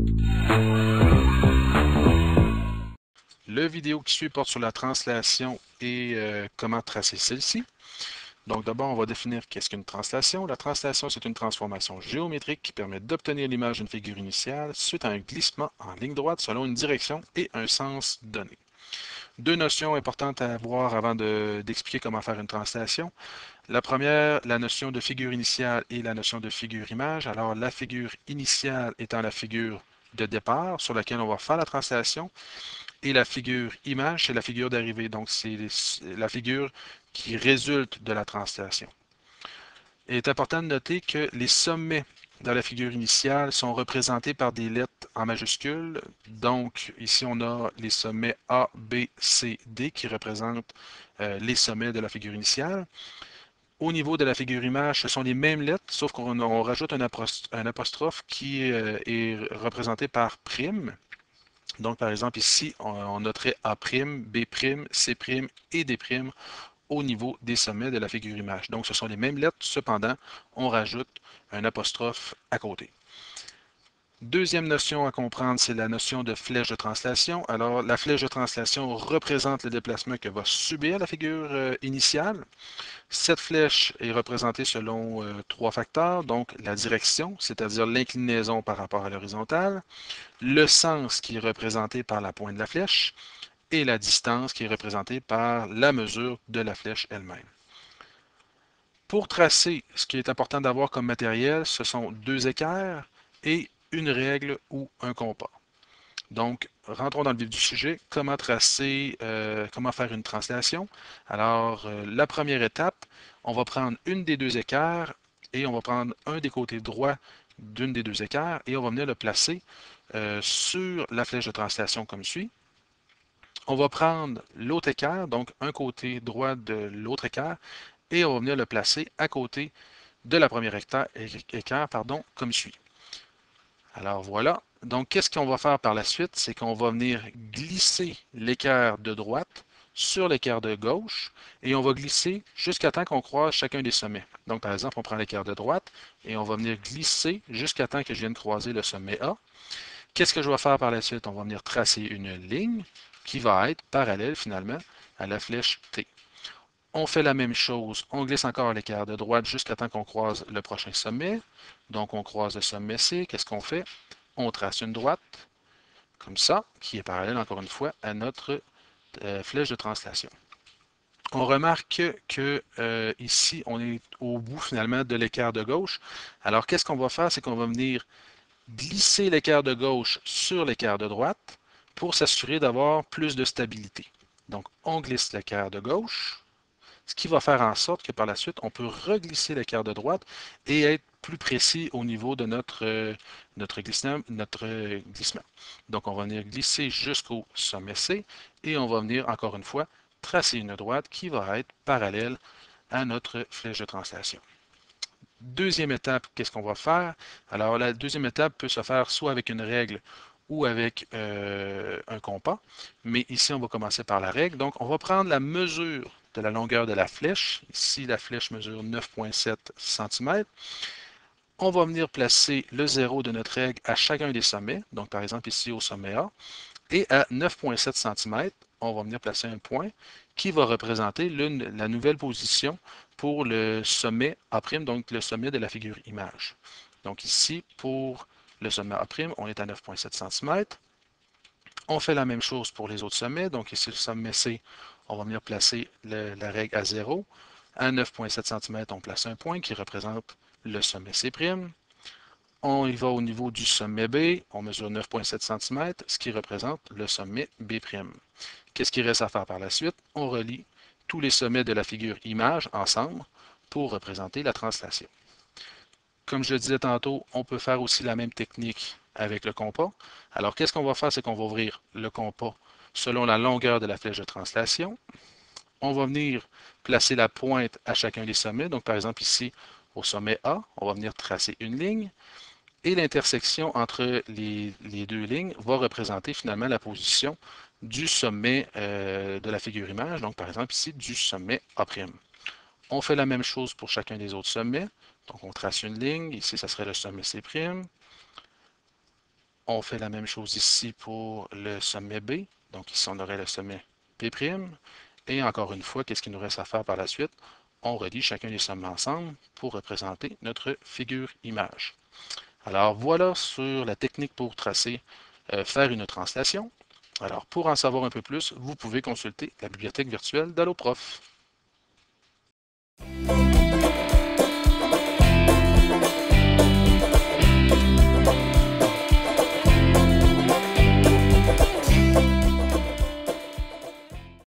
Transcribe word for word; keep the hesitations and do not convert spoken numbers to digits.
Le vidéo qui suit porte sur la translation et euh, comment tracer celle-ci. Donc d'abord, on va définir qu'est-ce qu'une translation. La translation, c'est une transformation géométrique qui permet d'obtenir l'image d'une figure initiale suite à un glissement en ligne droite selon une direction et un sens donné. Deux notions importantes à voir avant d'expliquer comment faire une translation. La première, la notion de figure initiale et la notion de figure image. Alors la figure initiale étant la figure de départ sur laquelle on va faire la translation. Et la figure image, c'est la figure d'arrivée. Donc, c'est la figure qui résulte de la translation. Il est important de noter que les sommets dans la figure initiale sont représentés par des lettres en majuscules. Donc, ici, on a les sommets A, B, C, D qui représentent euh, les sommets de la figure initiale. Au niveau de la figure image, ce sont les mêmes lettres, sauf qu'on on rajoute un apostrophe, un apostrophe qui euh, est représenté par prime. Donc, par exemple, ici, on noterait A', B', C' et D' au niveau des sommets de la figure image. Donc, ce sont les mêmes lettres, cependant, on rajoute un apostrophe à côté. Deuxième notion à comprendre, c'est la notion de flèche de translation. Alors, la flèche de translation représente le déplacement que va subir la figure euh, initiale. Cette flèche est représentée selon euh, trois facteurs, donc la direction, c'est-à-dire l'inclinaison par rapport à l'horizontale, le sens qui est représenté par la pointe de la flèche et la distance qui est représentée par la mesure de la flèche elle-même. Pour tracer, ce qui est important d'avoir comme matériel, ce sont deux équerres et une règle ou un compas. Donc, rentrons dans le vif du sujet. Comment tracer, euh, comment faire une translation? Alors, euh, la première étape, on va prendre une des deux équerres et on va prendre un des côtés droits d'une des deux équerres et on va venir le placer euh, sur la flèche de translation comme suit. On va prendre l'autre équerre, donc un côté droit de l'autre équerre, et on va venir le placer à côté de la première équerre, pardon, comme suit. Alors voilà. Donc, qu'est-ce qu'on va faire par la suite? C'est qu'on va venir glisser l'équerre de droite sur l'équerre de gauche et on va glisser jusqu'à temps qu'on croise chacun des sommets. Donc, par exemple, on prend l'équerre de droite et on va venir glisser jusqu'à temps que je vienne croiser le sommet A. Qu'est-ce que je vais faire par la suite? On va venir tracer une ligne qui va être parallèle finalement à la flèche T. On fait la même chose, on glisse encore l'équerre de droite jusqu'à temps qu'on croise le prochain sommet. Donc on croise le sommet C. Qu'est-ce qu'on fait? On trace une droite, comme ça, qui est parallèle encore une fois à notre euh, flèche de translation. On remarque que euh, ici, on est au bout finalement de l'équerre de gauche. Alors qu'est-ce qu'on va faire? C'est qu'on va venir glisser l'équerre de gauche sur l'équerre de droite pour s'assurer d'avoir plus de stabilité. Donc, on glisse l'équerre de gauche, ce qui va faire en sorte que par la suite, on peut reglisser l'équerre de droite et être plus précis au niveau de notre, euh, notre, glissement, notre euh, glissement. Donc, on va venir glisser jusqu'au sommet C et on va venir, encore une fois, tracer une droite qui va être parallèle à notre flèche de translation. Deuxième étape, qu'est-ce qu'on va faire? Alors, la deuxième étape peut se faire soit avec une règle ou avec euh, un compas. Mais ici, on va commencer par la règle. Donc, on va prendre la mesure de la longueur de la flèche. Ici, la flèche mesure neuf virgule sept centimètres. On va venir placer le zéro de notre règle à chacun des sommets. Donc, par exemple, ici au sommet A. Et à neuf virgule sept centimètres, on va venir placer un point qui va représenter la nouvelle position pour le sommet A', donc le sommet de la figure image. Donc ici, pour le sommet A', on est à neuf virgule sept centimètres. On fait la même chose pour les autres sommets. Donc ici, le sommet C, on va venir placer le, la règle à zéro. À neuf virgule sept centimètres, on place un point qui représente le sommet C'. On y va au niveau du sommet B, on mesure neuf virgule sept centimètres, ce qui représente le sommet B'. Qu'est-ce qu'il reste à faire par la suite? On relie tous les sommets de la figure image ensemble pour représenter la translation. Comme je le disais tantôt, on peut faire aussi la même technique avec le compas. Alors, qu'est-ce qu'on va faire? C'est qu'on va ouvrir le compas selon la longueur de la flèche de translation. On va venir placer la pointe à chacun des sommets. Donc, par exemple, ici, au sommet A, on va venir tracer une ligne. Et l'intersection entre les, les, deux lignes va représenter finalement la position du sommet euh, de la figure image, donc par exemple ici du sommet A'. On fait la même chose pour chacun des autres sommets, donc on trace une ligne, ici ça serait le sommet C'. On fait la même chose ici pour le sommet B. Donc ici, on aurait le sommet P'. Et encore une fois, qu'est-ce qu'il nous reste à faire par la suite? On relie chacun des sommets ensemble pour représenter notre figure image. Alors voilà sur la technique pour tracer, euh, faire une translation. Alors pour en savoir un peu plus, vous pouvez consulter la bibliothèque virtuelle d'AlloProf.